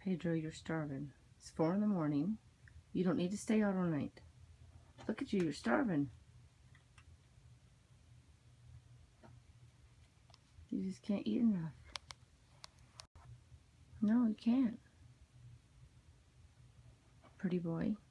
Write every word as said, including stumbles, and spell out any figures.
Pedro, you're starving. It's four in the morning. You don't need to stay out all night. Look at you, you're starving. You just can't eat enough. No, you can't. Pretty boy.